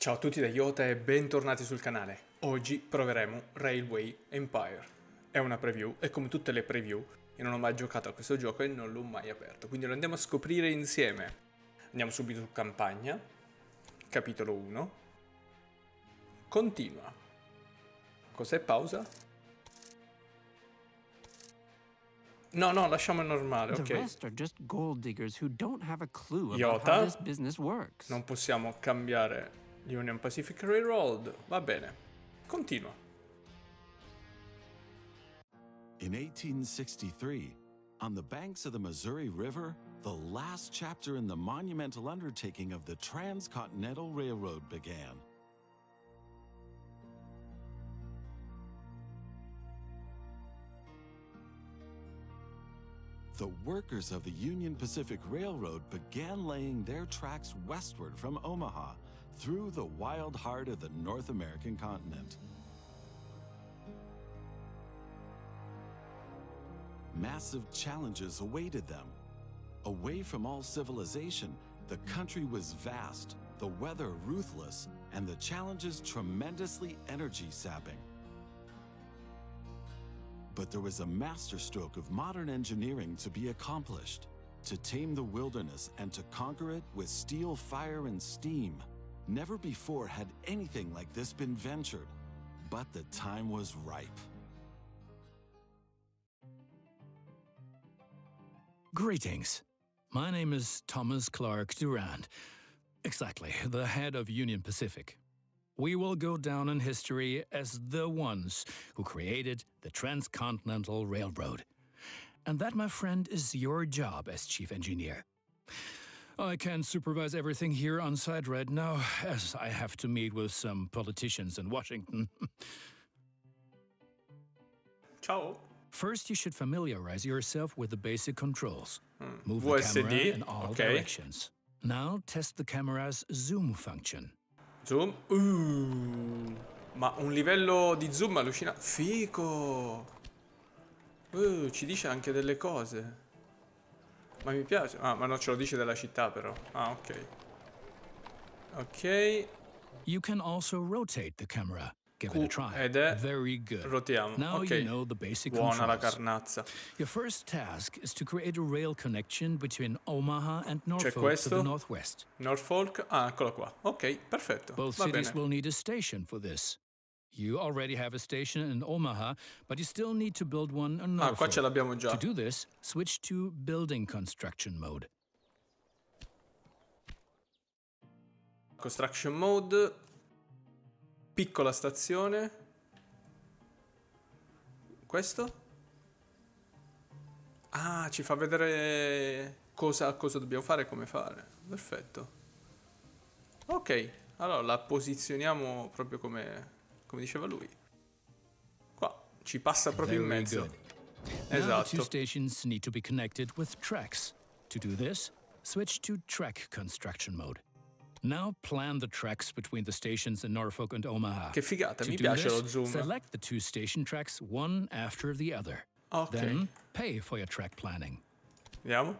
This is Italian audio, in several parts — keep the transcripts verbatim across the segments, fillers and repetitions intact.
Ciao a tutti da Iota e bentornati sul canale. Oggi proveremo Railway Empire. È una preview e come tutte le preview io non ho mai giocato a questo gioco e non l'ho mai aperto, quindi lo andiamo a scoprire insieme. Andiamo subito su campagna, capitolo uno. Continua. Cos'è pausa? No, no, lasciamo il normale, ok. The rest are just gold diggers who don't have a clue about Iota. how this business works. Non possiamo cambiare Union Pacific Railroad. Va bene. Continua. In eighteen sixty-three, on the banks of the Missouri River, the last chapter in the monumental undertaking of the Transcontinental Railroad began. The workers of the Union Pacific Railroad began laying their tracks westward from Omaha through the wild heart of the North American continent. Massive challenges awaited them. Away from all civilization, the country was vast, the weather ruthless, and the challenges tremendously energy-sapping. But there was a masterstroke of modern engineering to be accomplished, to tame the wilderness and to conquer it with steel, fire, and steam. Never before had anything like this been ventured, but the time was ripe. Greetings. My name is Thomas Clark Durand. Exactly, the head of Union Pacific. We will go down in history as the ones who created the Transcontinental Railroad. And that, my friend, is your job as chief engineer. I can't supervise everything here on site right now, as I have to meet with some politicians in Washington. Ciao. First, you should familiarize yourself with the basic controls. Hmm. Move V the S D, camera in all okay. directions. Now, test the camera's zoom function. Zoom. Uh, ma un livello di zoom allucinante. Fico. Uh, ci dice anche delle cose. Ma mi piace. Ah, ma non ce lo dice della città però. Ah, ok. Ok. You can also rotate the camera. Give Q it a try. ed è Very good. rotiamo. Now Ok. you know the basic Buona la controls. carnazza. Your first task is to create a rail connection between Omaha and C'è Norfolk to questo. the northwest. Norfolk. Ah, eccolo qua. Ok, perfetto. Both Va cities bene. will need a station for this. You already have a station in Omaha, but you still need to build one in Ah, qua ce Norfolk. l'abbiamo già. To do this, switch to building construction mode. Construction mode. Piccola stazione. Questo? Ah, ci fa vedere cosa, cosa dobbiamo fare e come fare. Perfetto. Ok, allora la posizioniamo proprio come, come diceva lui. Qua, ci passa proprio in Very mezzo. good. Now the two Esatto. stations need to be connected with tracks. To do this, switch to track construction mode. Now plan the tracks between the stations in Norfolk and Omaha. Che figata, To mi do piace this, lo zoom. select the two station tracks one after the other. Ok, Then pay for your track planning. vediamo.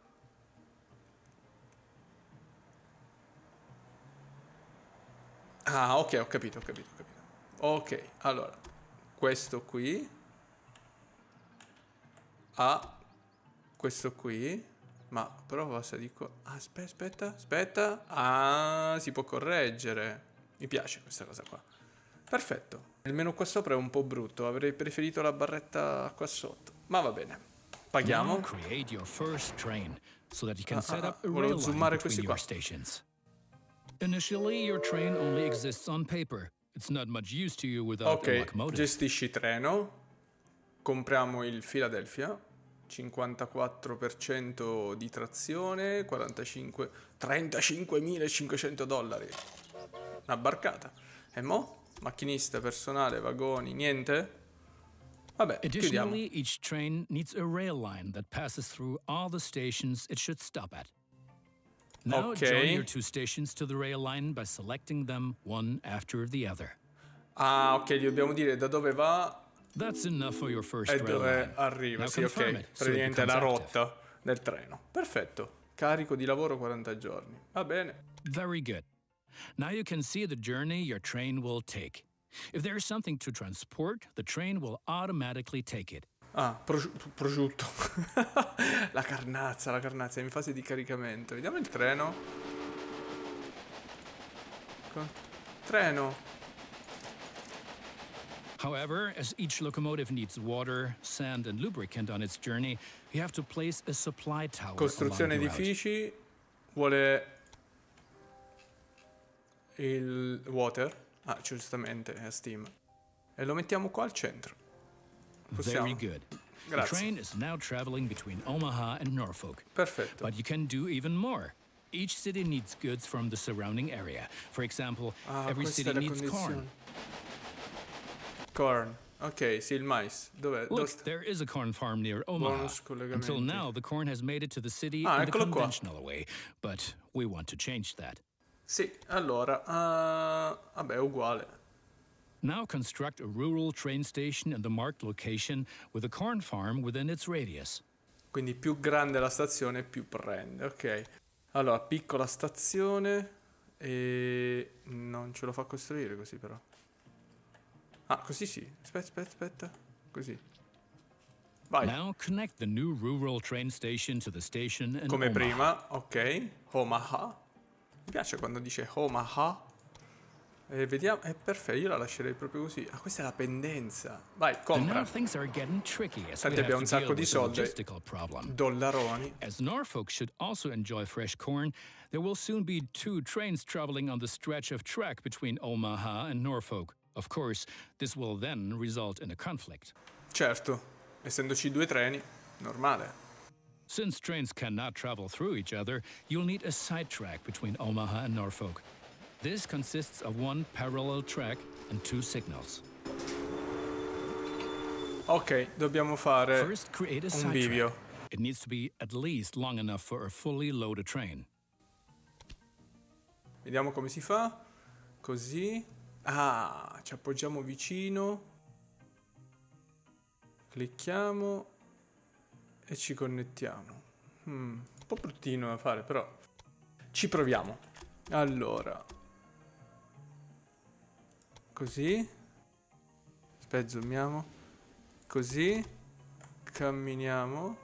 Ah, ok, ho capito, ho capito, ho capito. Ok, allora, questo qui. Ah, questo qui. Ma però cosa dico? Ah, aspetta, aspetta, aspetta. Ah, si può correggere. Mi piace questa cosa qua. Perfetto. Il menu qua sopra è un po' brutto. Avrei preferito la barretta qua sotto. Ma va bene. Paghiamo. Now create your first train so that you can Ah, set ah, up a volevo rail line zoomare between questi your qua. stations. Initially, your train only exists on paper. It's not much use to you without a Ok, locomotive. gestisci treno. Compriamo il Philadelphia. cinquantaquattro per cento di trazione. quarantacinque. trentacinquemilacinquecento dollari. Una barcata. E mo? Macchinista, personale, vagoni, niente? Vabbè, chiudiamo. Additionally, each train needs a rail line that passes through all the stations it should stop at. Now Okay. join your two stations to the rail line by selecting them one after the other. Ah, ok, gli dobbiamo dire da dove va That's enough for your first e rail dove line. arriva. Now Sì, confirm ok. it so it Praticamente è becomes la active. rotta del treno. Perfetto. Carico di lavoro quaranta giorni. Va bene. Very good. Now you can see the journey your train will take. If there is something to transport, the train will automatically take it. Ah, prosci prosciutto. La carnazza, la carnazza è in fase di caricamento. Vediamo il treno. Co treno. However, as each locomotive needs water, sand, and lubricant on its journey, you have to place a supply tower Costruzione along the route. edifici. Vuole il water. Ah, giustamente, è a Steam. E lo mettiamo qua al centro. Possiamo. Very good. The Grazie. train is now traveling between Omaha and Norfolk. Perfetto. But you can do even more. Each city needs goods from the surrounding area. For example, Ah, every questa city è la needs corn. condizione. Corn. Ok, sì, il mais. Dov'è? Dove Look, sta? there is a corn farm near Omaha. Bonus collegamenti. Until now, the corn has made it to the city Ah, in the eccolo qua. conventional way, but we want to change that. Sì, allora, uh, vabbè, è uguale. Now construct a rural train station in the marked location with a corn farm within its radius. Quindi più grande la stazione, più prende. Ok. Allora, piccola stazione e non ce lo fa costruire così però. Ah, così sì. Aspetta, aspetta, aspetta. Così. Vai. Now connect the new rural train station to the station in Come Omaha. prima, ok. Omaha. Mi piace quando dice Omaha. E vediamo, è perfetto, io la lascerei proprio così. Ah, questa è la pendenza. Vai, And compra. now things are getting tricky as Tanti we abbiamo have un to sacco deal di with the soldi. logistical problem. Dollaroni. As Norfolk should also enjoy fresh corn, there will soon be two trains traveling on the stretch of track between Omaha and Norfolk. Of course, this will then result in a conflict. Certo, essendoci due treni, normale. Since trains cannot travel through each other, you'll need a side track between Omaha and Norfolk. This consists of one parallel track and two signals. Ok, dobbiamo fare First, create a un side bivio. track. It needs to be at least long enough for a fully loaded train. Vediamo come si fa. Così. Ah, ci appoggiamo vicino. Clicchiamo. E ci connettiamo. Hmm, un po' bruttino da fare, però ci proviamo. Allora. Così. Aspetta, zoomiamo. Così. Camminiamo.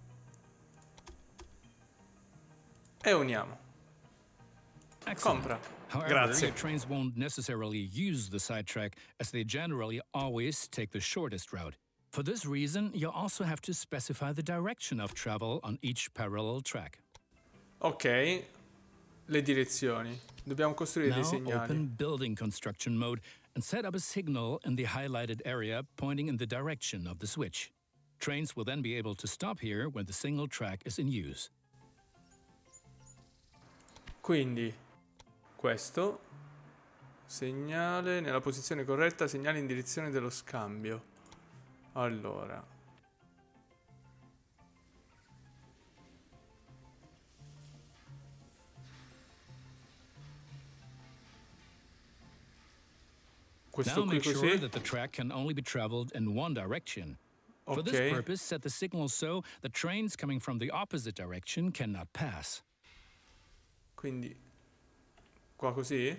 E uniamo. Excellent. Compra. However, Grazie. your trains won't necessarily use the sidetrack, as they generally always take the shortest route. For this reason, you'll also have to specify the direction of travel on each parallel track. Ok. Le direzioni. Dobbiamo costruire dei Now segnali. open building construction mode and set up a signal in the highlighted area pointing in the direction of the switch. Trains will then be able to stop here when the single track is in use. Quindi questo segnale nella posizione corretta, segnale in direzione dello scambio. Allora, questo Now qui make sure così. that the track can only be traveled in one direction. For this Ok, purpose, set the signal so that trains coming from the opposite direction cannot pass. quindi qua così.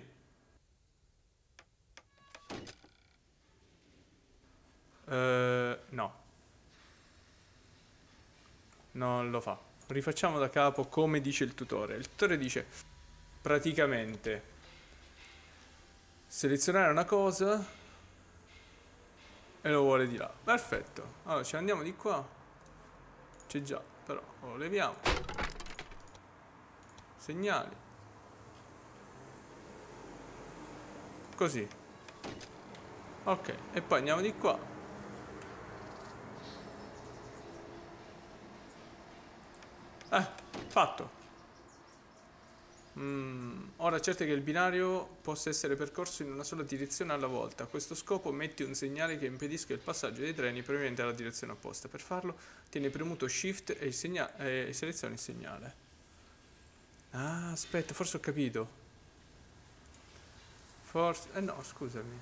Eh, no. Non lo fa. Rifacciamo da capo come dice il tutore. Il tutore dice praticamente selezionare una cosa e lo vuole di là. Perfetto. Allora ci andiamo di qua. C'è già, però lo leviamo. Segnali. Così. Ok, e poi andiamo di qua. Eh, fatto. Mm, ora certo che il binario possa essere percorso in una sola direzione alla volta. A questo scopo metti un segnale che impedisca il passaggio dei treni provenienti dalla direzione opposta. Per farlo tieni premuto Shift e, il segna- e selezioni il segnale. Ah, aspetta, forse ho capito. Forse... Eh no, scusami.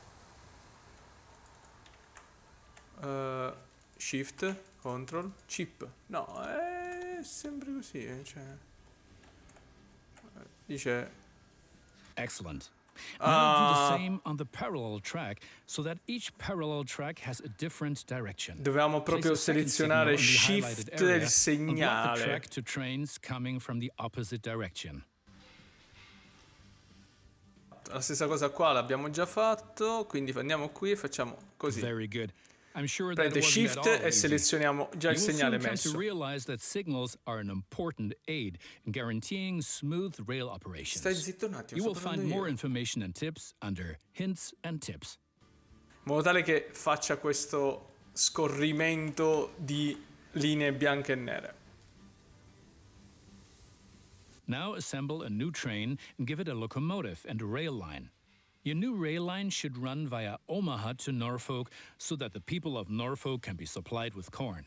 Uh, shift, Control, Chip. No, è sempre così, eh, cioè... Dice Excellent. Ah. Now do the same on the parallel track so that each parallel track has a different direction. Dovevamo proprio Place a second selezionare signal in the highlighted shift area del and block the segnale. track to trains coming from the opposite direction. La stessa cosa qua l'abbiamo già fatto, quindi andiamo qui e facciamo così. Very good. I'm sure that Prende wasn't at shift all e easy. selezioniamo già il You will segnale soon come messo. to realize that signals are an important aid in guaranteeing smooth rail operations. Stai zitto un attimo, You sto will find parlando more io. information and tips under Hints and Tips. In modo tale che faccia questo scorrimento di linee bianche e nere. Now assemble a new train and give it a locomotive and a rail line. Your new rail line should run via Omaha to Norfolk so that the people of Norfolk can be supplied with corn.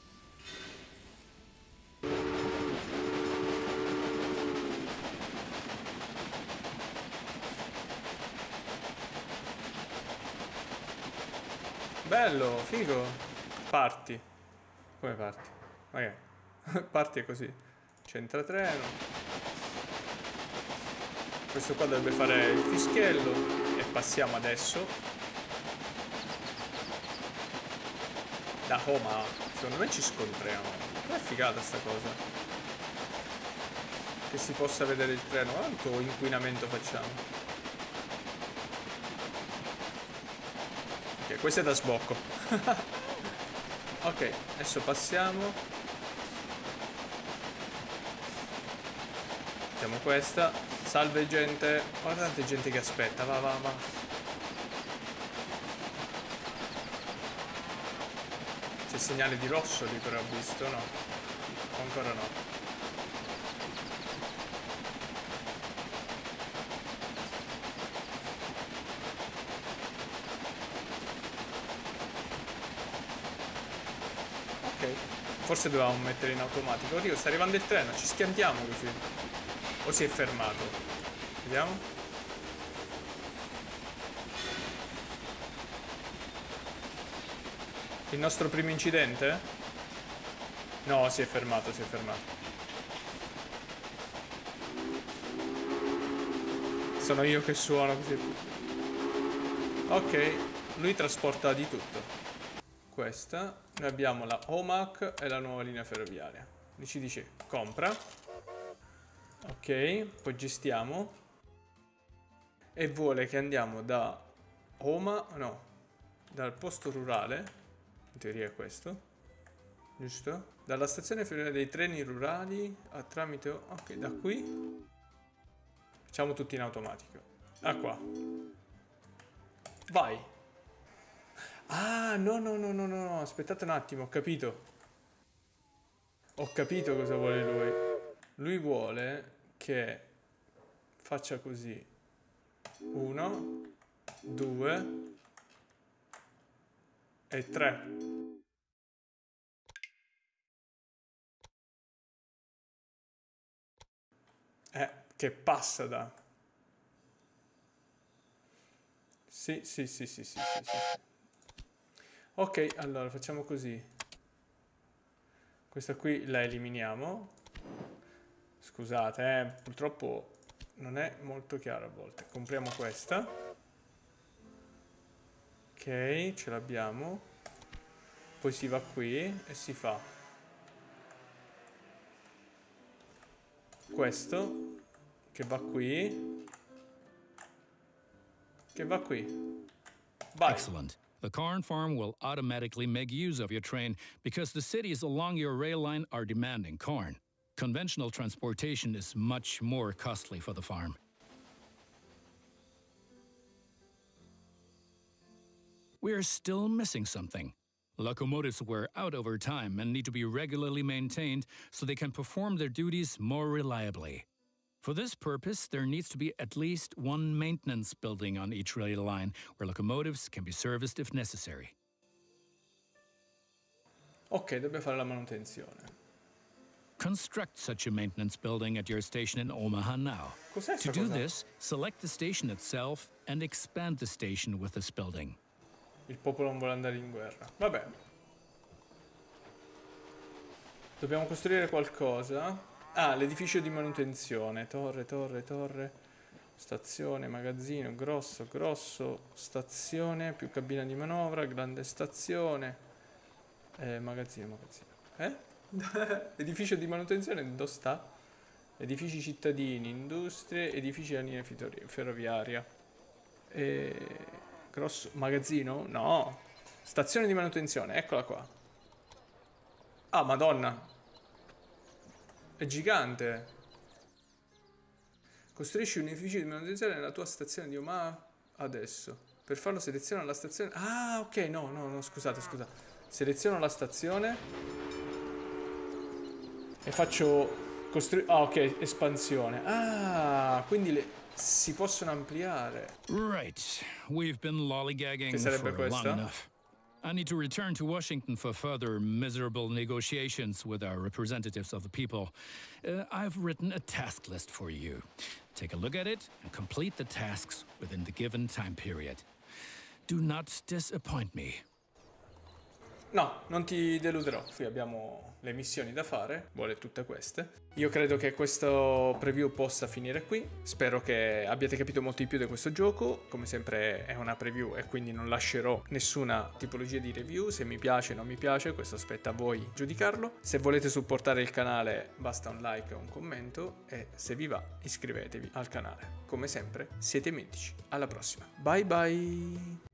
Bello, figo. Parti. Come parti? Ok. Parti è così. C'entra treno. Questo qua dovrebbe fare il fischiello. E passiamo adesso da Omaha. Secondo me ci scontriamo. Non è figata sta cosa. Che si possa vedere il treno. Quanto inquinamento facciamo? Ok, questo è da sbocco. Ok, adesso passiamo. Mettiamo questa. Salve gente. Guardate gente che aspetta. Va, va, va. C'è segnale di rosso lì però ho visto, no? Ancora no. Forse dovevamo mettere in automatico. Oddio, sta arrivando il treno, ci schiantiamo così. O si è fermato? Vediamo. Il nostro primo incidente? No, si è fermato, si è fermato. Sono io che suono così. Ok, lui trasporta di tutto. Questa, noi abbiamo la Omaha e la nuova linea ferroviaria. Lui ci dice compra. Ok, poi gestiamo. E vuole che andiamo da Omaha, no, dal posto rurale, in teoria è questo, giusto? Dalla stazione ferroviaria dei treni rurali a tramite, ok, da qui. Facciamo tutto in automatico. Ah qua. Vai. Ah, no, no, no, no, no, aspettate un attimo, ho capito. Ho capito cosa vuole lui. Lui vuole che faccia così. Uno, due e tre. Eh, che passa da... Sì, sì, sì, sì, sì, sì, sì. Ok, allora facciamo così. Questa qui la eliminiamo. Scusate, eh, purtroppo non è molto chiaro a volte. Compriamo questa. Ok, ce l'abbiamo. Poi si va qui e si fa questo che va qui, che va qui. Vai. Excellent. The corn farm will automatically make use of your train because the cities along your rail line are demanding corn. Conventional transportation is much more costly for the farm. We're still missing something. Locomotives wear out over time and need to be regularly maintained so they can perform their duties more reliably. For this purpose, there needs to be at least one maintenance building on each rail line where locomotives can be serviced if necessary. Ok, dobbiamo fare la manutenzione. Construct such a maintenance building at your station in Omaha now. Cos'è To sta do cosa? this, select the station itself and expand the station with this building. Il popolo non vuole andare in guerra. Vabbè. Dobbiamo costruire qualcosa. Ah, l'edificio di manutenzione. Torre, torre, torre. stazione, magazzino, grosso, grosso, stazione, più cabina di manovra, grande stazione, eh, magazzino, magazzino. Eh? Edificio di manutenzione, dove sta? Edifici cittadini, industrie, edifici della linea ferroviaria. E... grosso, magazzino? No. Stazione di manutenzione, eccola qua. Ah, madonna. È gigante. Costruisci un edificio di manutenzione nella tua stazione di Omaha adesso. Per farlo seleziona la stazione. Ah, ok, no, no, no, scusate, scusate. Seleziono la stazione e faccio costruire. Ah, ok, espansione. Ah, quindi le... si possono ampliare. Right. We've been lollygagging Che sarebbe for long questa? enough. I need to return to Washington for further miserable negotiations with our representatives of the people. Uh, I've written a task list for you. Take a look at it and complete the tasks within the given time period. Do not disappoint me. No, non ti deluderò. Qui abbiamo le missioni da fare, vuole tutte queste. Io credo che questo preview possa finire qui. Spero che abbiate capito molto di più di questo gioco. Come sempre è una preview e quindi non lascerò nessuna tipologia di review. Se mi piace o non mi piace, questo aspetta a voi giudicarlo. Se volete supportare il canale basta un like e un commento. E se vi va iscrivetevi al canale. Come sempre siete mitici. Alla prossima. Bye bye.